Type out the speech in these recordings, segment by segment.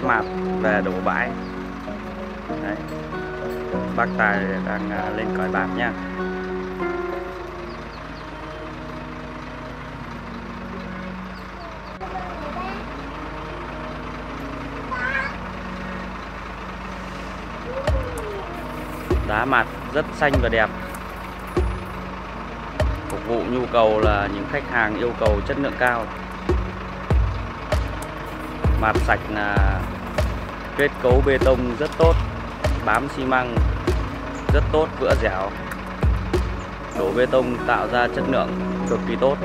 mạt về đổ bãi. Đấy. Bác Tài đang lên còi bạc nha. Đá mạt rất xanh và đẹp, phục vụ nhu cầu là những khách hàng yêu cầu chất lượng cao. Mạt sạch là kết cấu bê tông rất tốt, bám xi măng rất tốt, vữa dẻo, đổ bê tông tạo ra chất lượng cực kỳ tốt.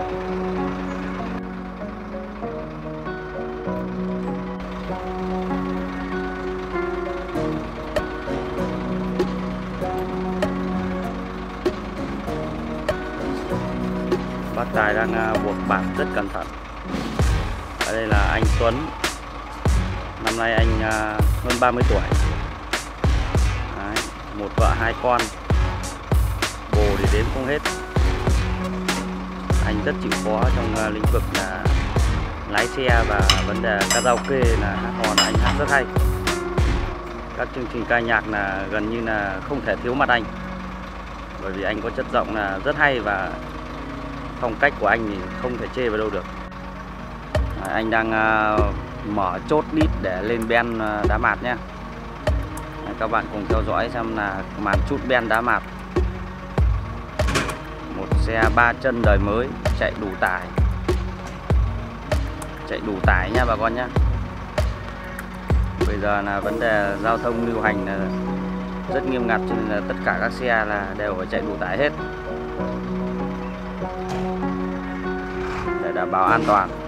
Bác Tài đang buộc bạt rất cẩn thận. Ở đây là anh Tuấn, năm nay anh hơn 30 tuổi. Đấy, một vợ hai con, bồ thì đếm không hết. Anh rất chịu khó trong lĩnh vực là lái xe và vấn đề karaoke, là hát hò là anh hát rất hay. Các chương trình ca nhạc là gần như là không thể thiếu mặt anh, bởi vì anh có chất giọng là rất hay và phong cách của anh thì không thể chê vào đâu được. Anh đang mở chốt đít để lên ben đá mạt nhé. Các bạn cùng theo dõi xem là màn chút ben đá mạt. Một xe 3 chân đời mới, chạy đủ tải nha bà con nhé. Bây giờ là vấn đề giao thông lưu hành là rất nghiêm ngặt, cho nên là tất cả các xe là đều phải chạy đủ tải hết để đảm bảo an toàn.